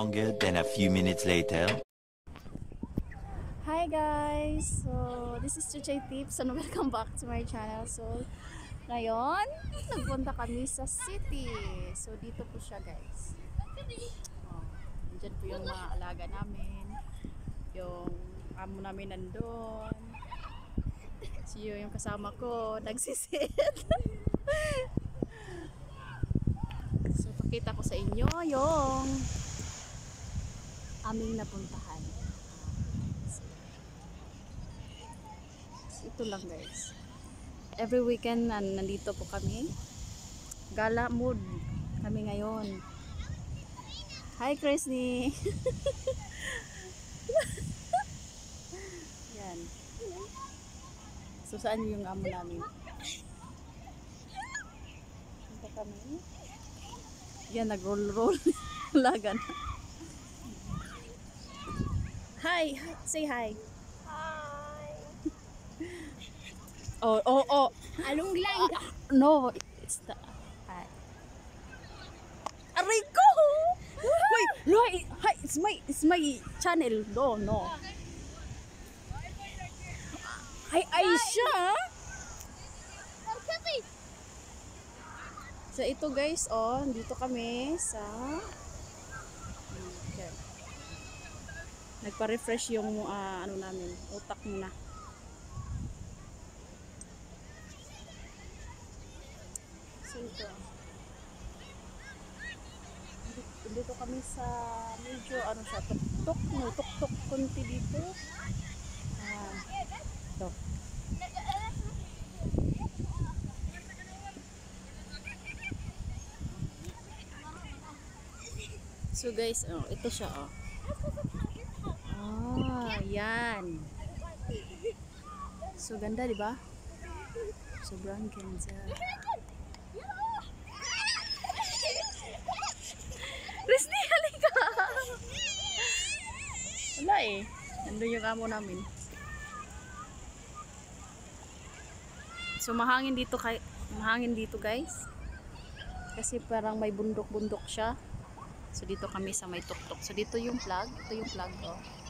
longer than a few minutes later. Hi guys! So, this is Chuchay Tips and welcome back to my channel. So, ngayon, nagpunta kami sa city. So, dito po siya guys. Diyan po yung mga alaga namin. Yung amo namin nandun. Siyo yung kasama ko, nagsisit. So, pakita ko sa inyo yung aming napuntahan. Ito lang guys. Every weekend nandito po kami. Gala mood kami ngayon. Hi Christy. Yan. So saan yung amo namin? Punta kami. Yan, nag-roll-roll. Lagan. Hi, say hi. Oh. Anong lang? No, it's the aray ko! Wait, no, hi, it's my channel. No. Hi, Aisha. So ito guys, dito kami sa okay. Nagpa-refresh yung ano namin, utak muna. So ito. Dito kami sa medyo ano siya, tuktok konti dito. Ito. So guys, ito siya yan. So ganda, 'di ba? Sobrang ganda. Risni, halika! Wala nandun yung amo namin. So mahangin dito guys. Kasi parang may bundok-bundok siya. So dito kami sa may tuktok. So dito yung flag, ito yung flag